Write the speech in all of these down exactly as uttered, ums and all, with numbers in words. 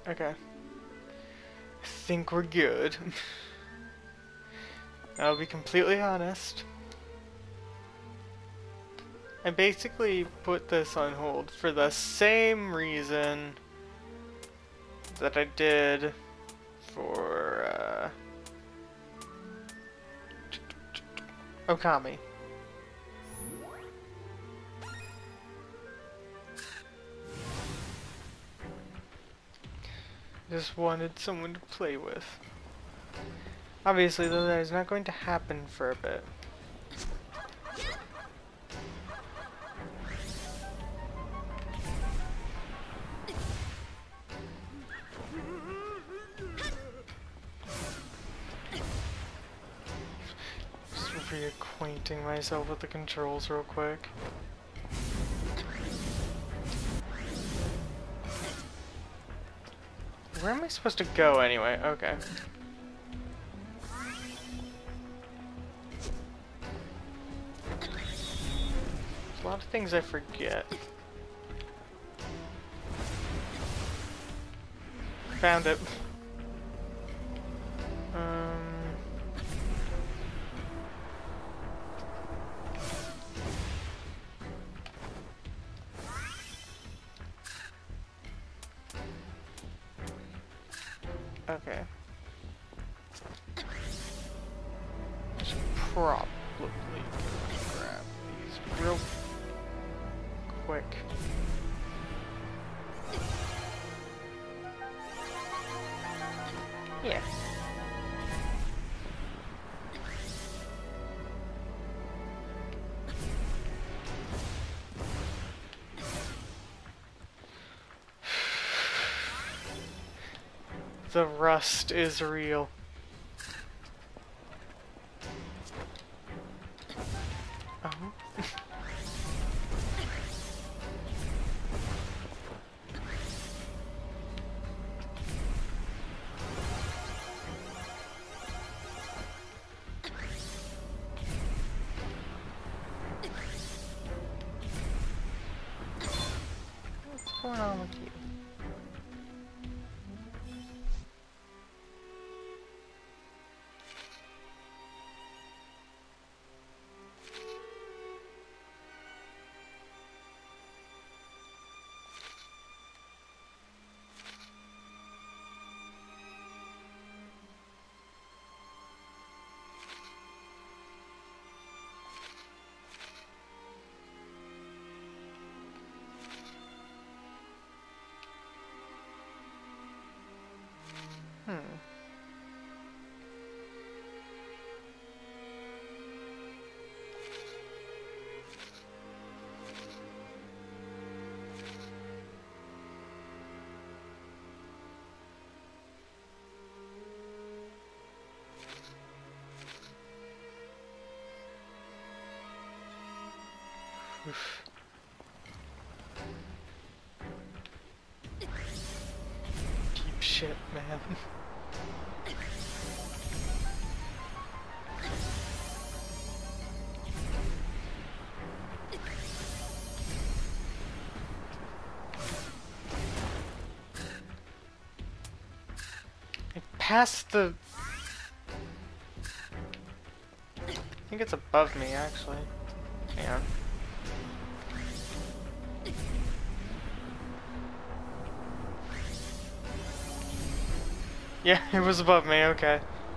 Okay. I think we're good. I'll be completely honest. I basically put this on hold for the same reason that I did for uh, Okami. Just wanted someone to play with. Obviously, though, that is not going to happen for a bit. Just reacquainting myself with the controls real quick. Where am I supposed to go anyway? Okay. There's a lot of things I forget. Found it. Um... Okay. I should probably grab these real quick. Yeah. The rust is real. Oh. What's going on with you? Hmm. Oof. Deep shit, man. I passed the... I think it's above me, actually. Hang on. Yeah, it was above me, okay.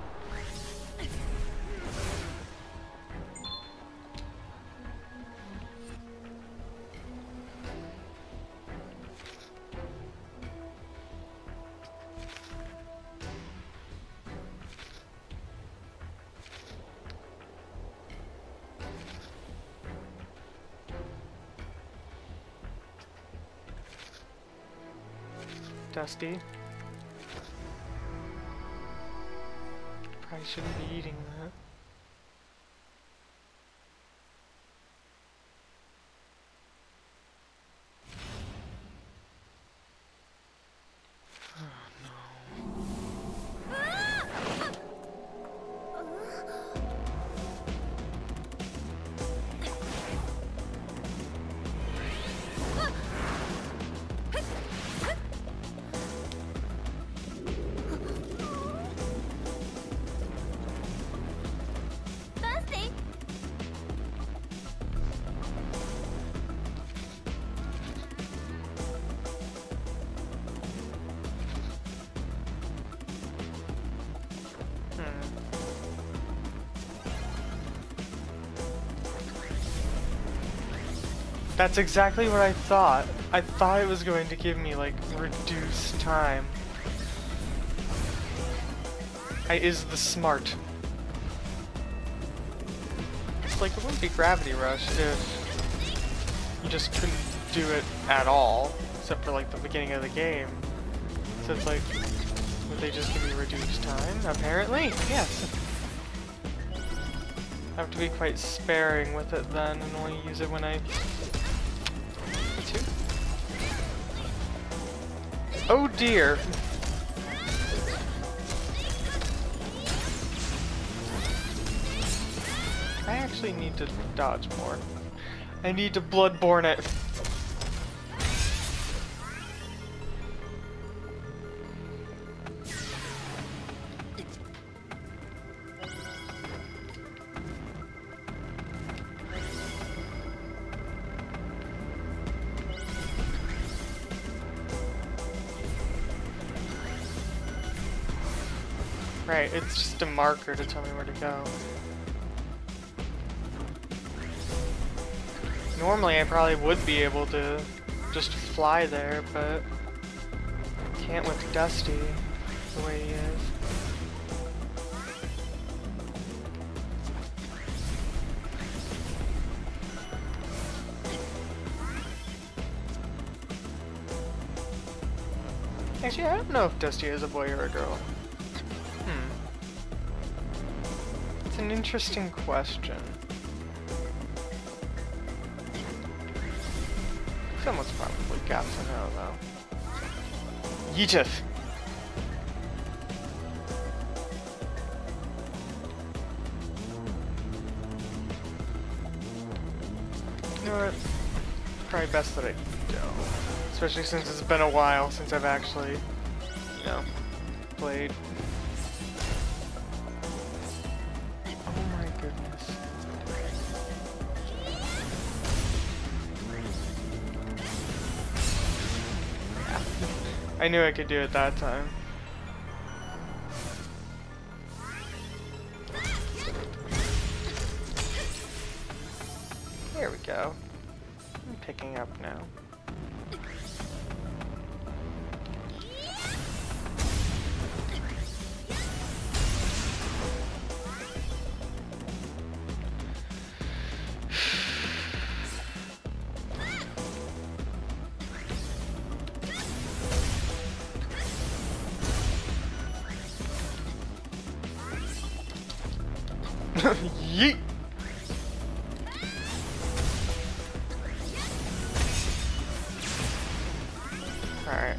Dusty. Probably shouldn't be eating that. That's exactly what I thought. I thought it was going to give me, like, reduced time. I is the smart. It's like, it wouldn't be Gravity Rush if you just couldn't do it at all, except for, like, the beginning of the game. So it's like, would they just give me reduced time? Apparently, yes. I have to be quite sparing with it then, and only use it when I... Two? Oh dear! I actually need to dodge more. I need to Bloodborne it. Right, it's just a marker to tell me where to go. Normally I probably would be able to just fly there, but can't with Dusty the way he is. Actually, I don't know if Dusty is a boy or a girl. Hmm. It's an interesting question. Someone's probably got to know, though. Yeetith! You know what? Probably best that I don't. Especially since it's been a while since I've actually, you know, played. Oh my goodness. I knew I could do it that time. There we go. I'm picking up now. Yeet! Alright.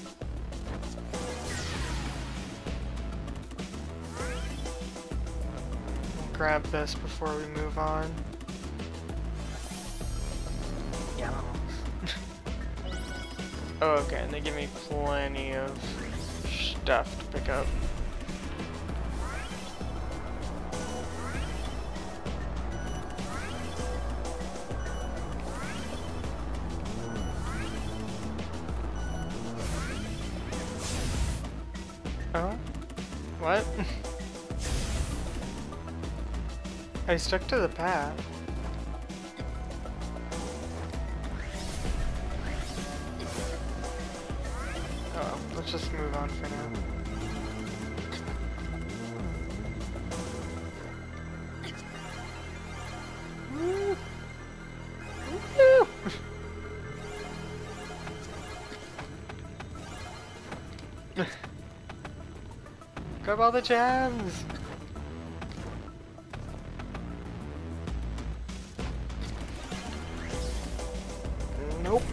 Grab this before we move on. Yaaaas. Oh, okay, and they give me plenty of stuff to pick up. Oh? What? I stuck to the path. Oh, let's just move on for now. Woo! Woo! Grab all the gems! Nope.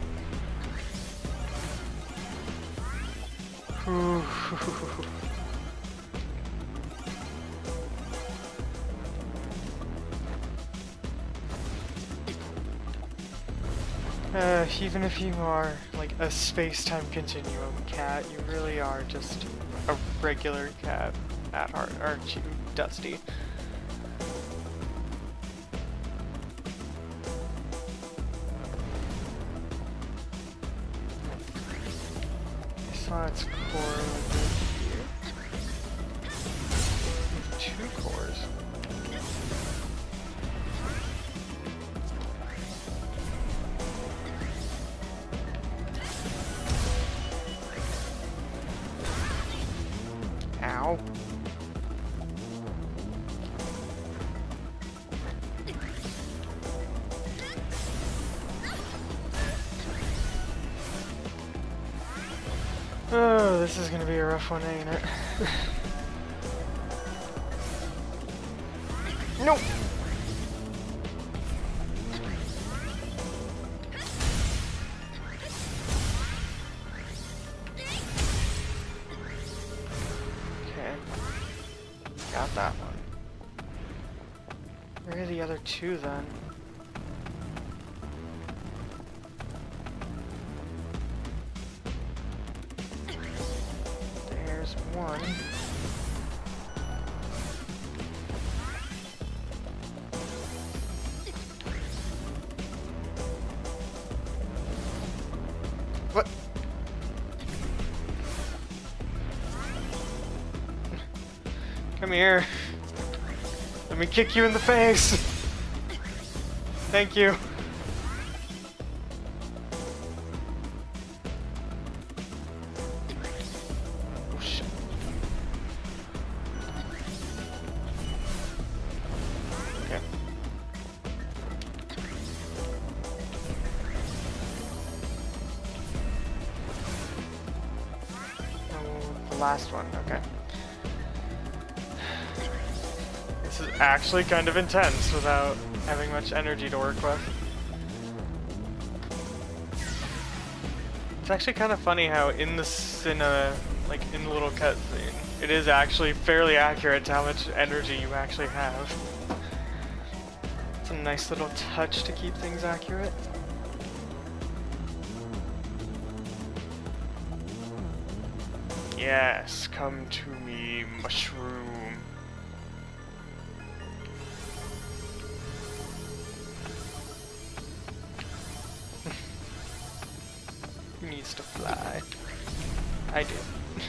uh, even if you are like a space-time continuum cat, you really are just a regular cat at heart, aren't you, Dusty? I saw its core over here. Two cores. Oh, this is gonna be a rough one, ain't it? Nope. Okay. Got that one. Where are the other two then? There's one. What? Come here. Let me kick you in the face. Thank you. Oh shit. Okay. Oh, the last one, okay. This is actually kind of intense without having much energy to work with. It's actually kind of funny how in the in a like in the little cutscene, it is actually fairly accurate to how much energy you actually have. It's a nice little touch to keep things accurate. Yes, come to me, mushroom. Who needs to fly? I do.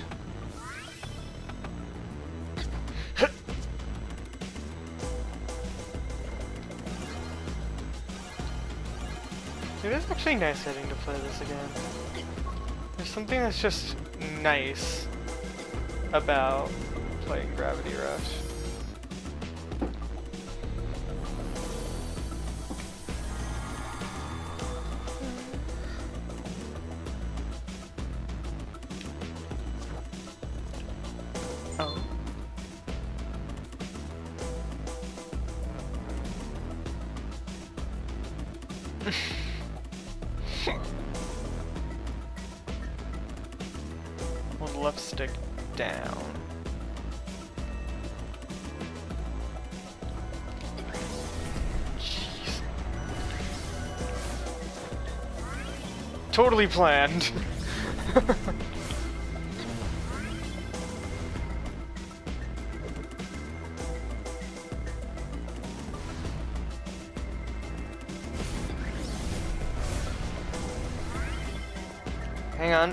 It is actually nice getting to play this again. There's something that's just nice about playing Gravity Rush. Oh. Hold the left stick down. Jeez. Totally planned. Hang on.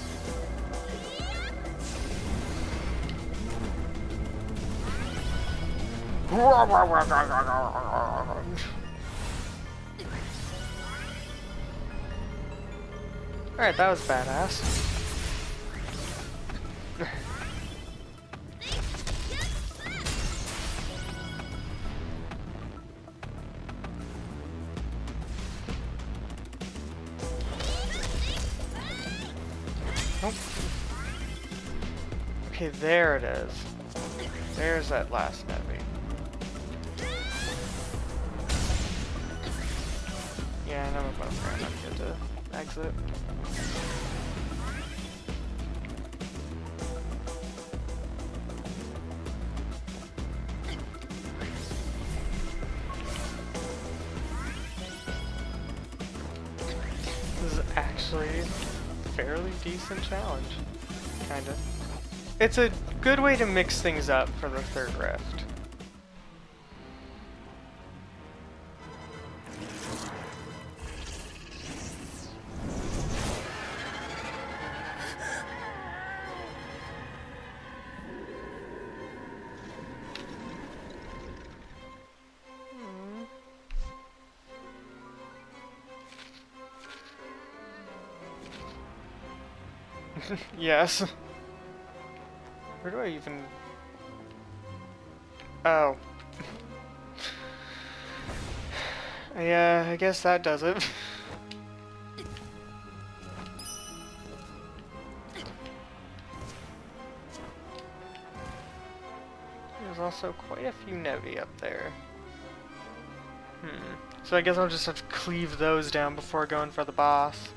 Alright, that was badass. Nope. Okay, there it is. There's that last enemy. Yeah, and I'm about to not get to exit. This is actually a fairly decent challenge. Kinda. It's a good way to mix things up for the third rift. Yes. Where do I even... Oh. Yeah, I guess that does it. There's also quite a few Nevi up there. Hmm. So I guess I'll just have to cleave those down before going for the boss.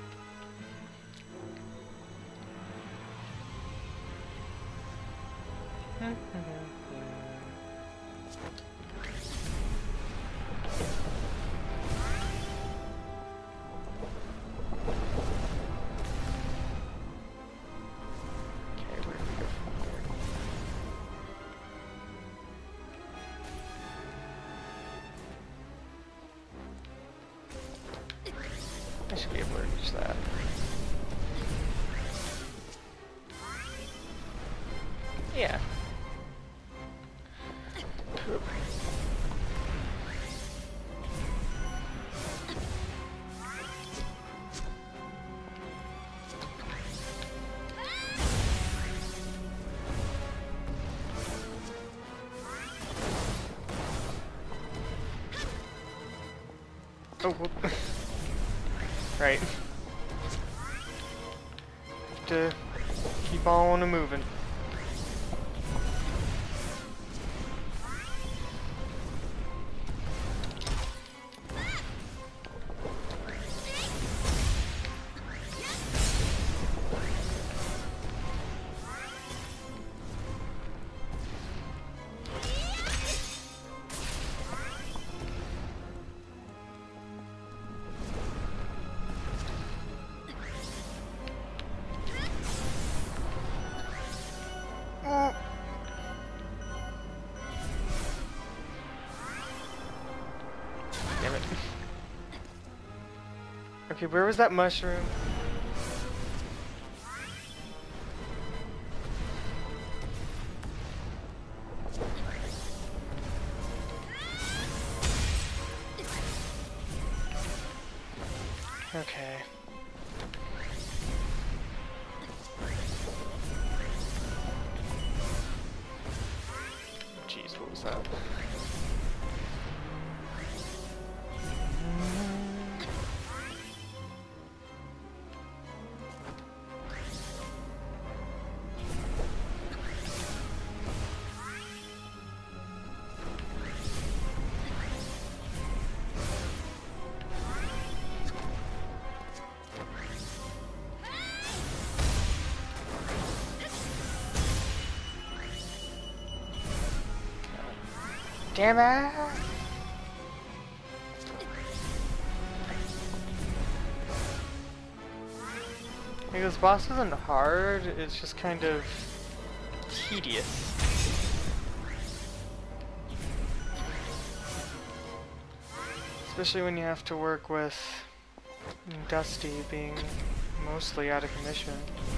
I should be able to reach that. Yeah. Poop. Oh, whoop. Right. Have to keep on moving. Damn it. Okay, where was that mushroom? Okay. Jeez, what was that? Damn it! Like, this boss isn't hard, it's just kind of tedious. Especially when you have to work with Dusty being mostly out of commission.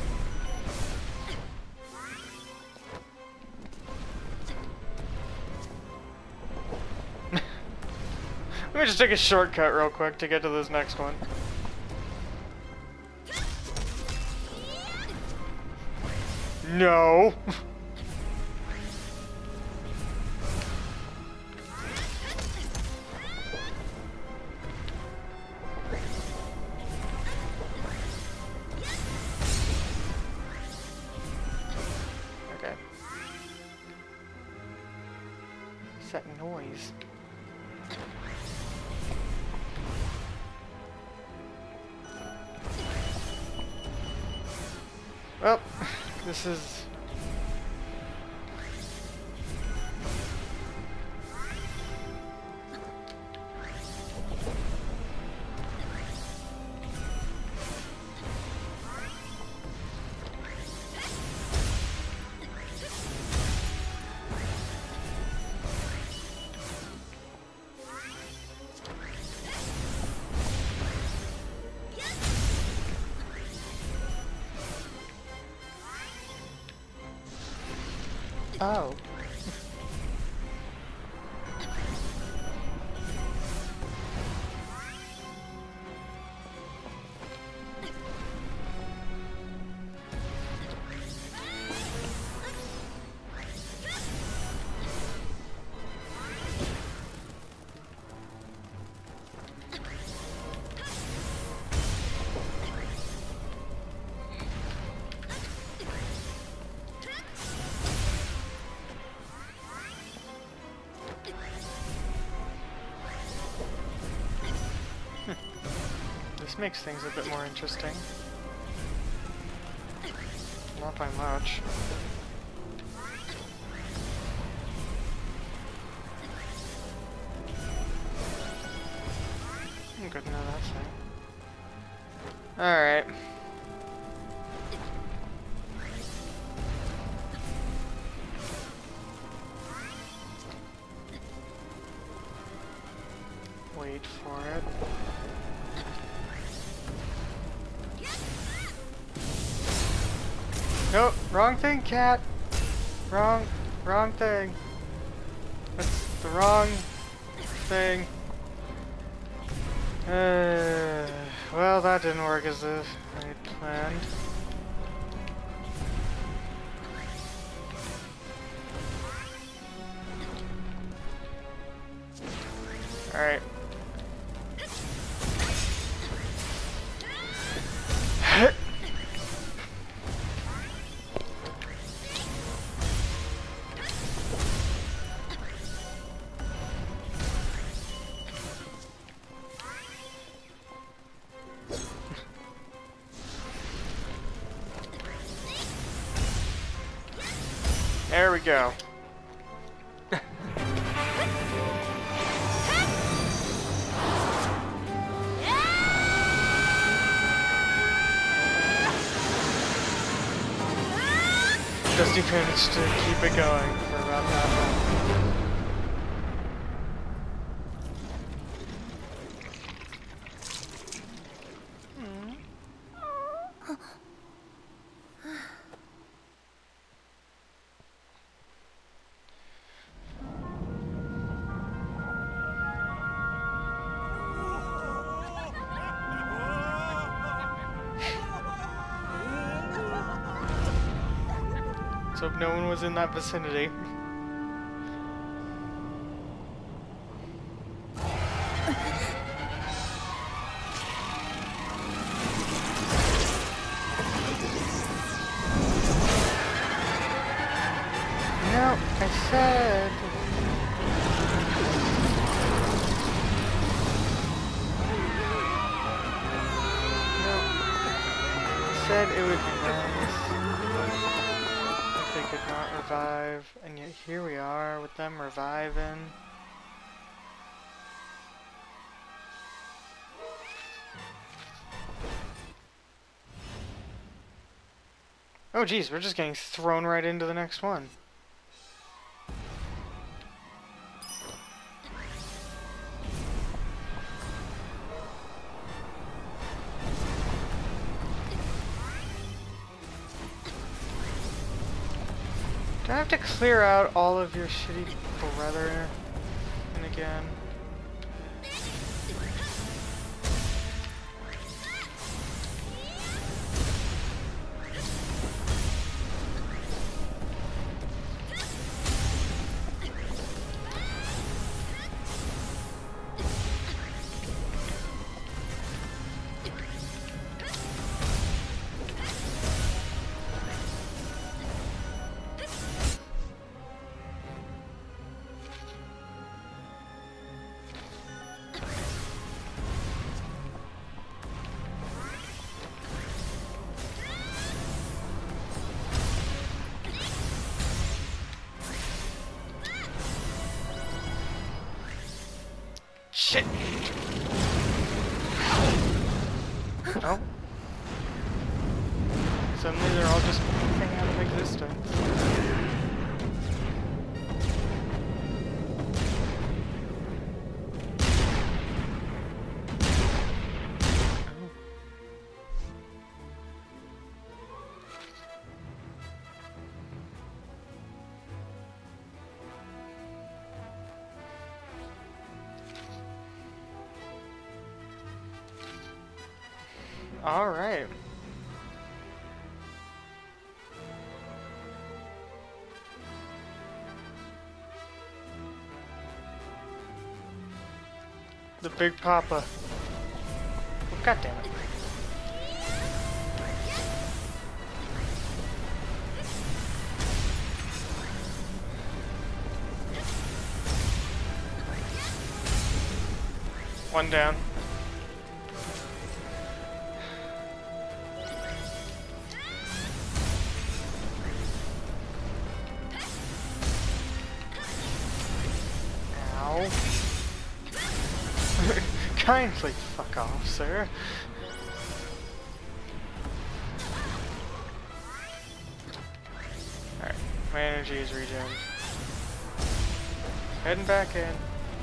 Let me just take a shortcut real quick to get to this next one. No! Okay. What's that noise? Well, this is... Oh. least makes things a bit more interesting. Not by much. I'm good to know that thing. Alright. Wait for it. Nope, wrong thing, cat. Wrong, wrong thing. That's the wrong thing. Uh, well, that didn't work as I had planned. Alright. There we go. Dusty managed to keep it going for about that long. So no one was in that vicinity. No, I said. No, I said it would be nice. They could not revive, and yet here we are with them reviving. Oh geez, we're just getting thrown right into the next one. Do I have to clear out all of your shitty brother and again? Shit! Oh. Suddenly they're all just hanging out of existence. All right. The Big Papa. Oh, God damn it. One down. Kindly fuck off, sir. Alright, my energy is regen. Heading back in.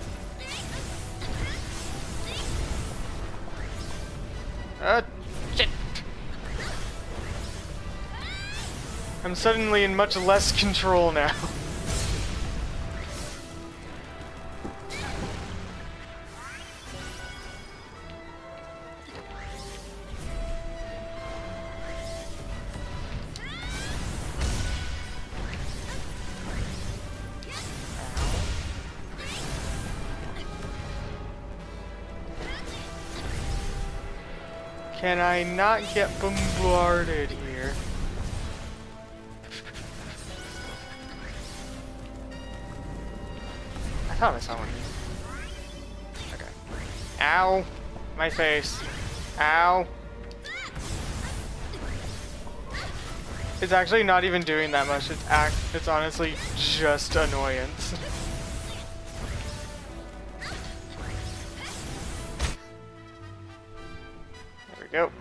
Uh, shit! I'm suddenly in much less control now. Can I not get bombarded here? I thought I saw one. Okay. Ow! My face. Ow! It's actually not even doing that much. It's act. It's honestly just annoyance. Go.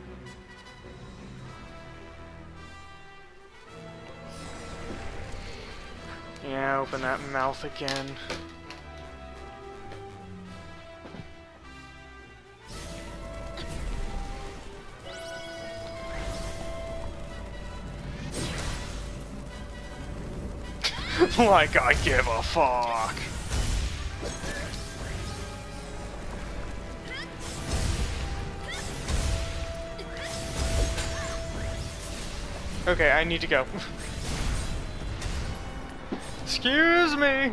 Yeah, open that mouth again. Like I give a fuck. Okay, I need to go. Excuse me.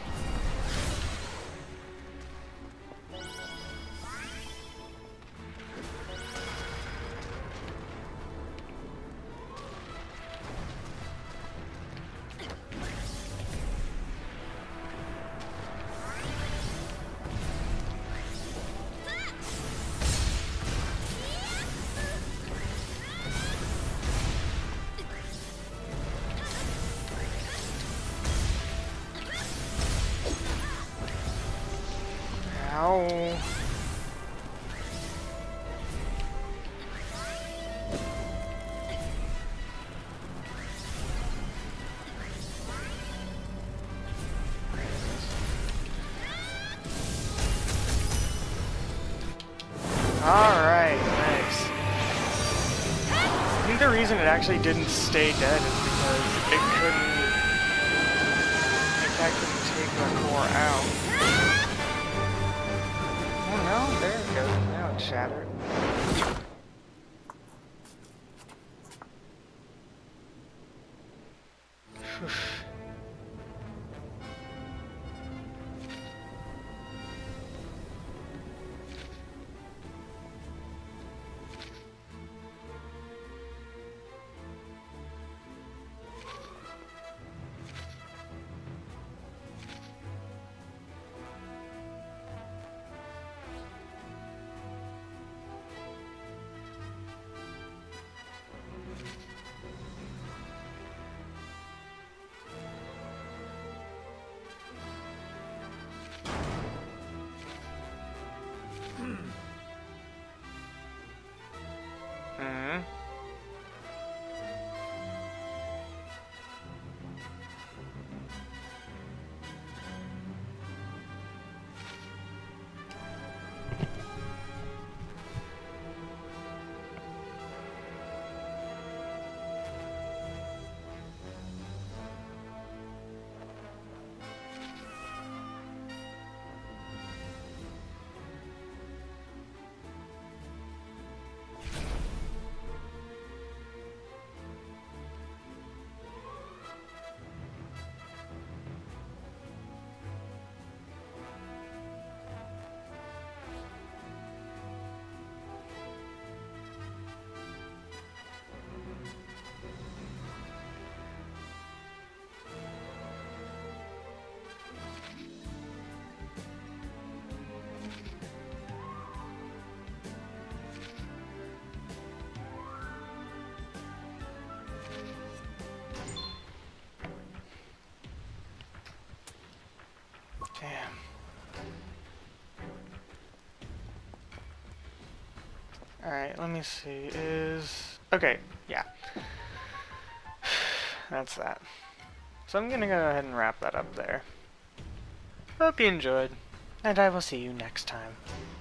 Ow. Alright, nice. I think the reason it actually didn't stay dead is because it couldn't... the cat couldn't take my core out. Oh no, there it goes. Now it's shattered. Mm-hmm. Damn. Alright, let me see. Is... Okay, yeah. That's that. So I'm gonna go ahead and wrap that up there. Hope you enjoyed, and I will see you next time.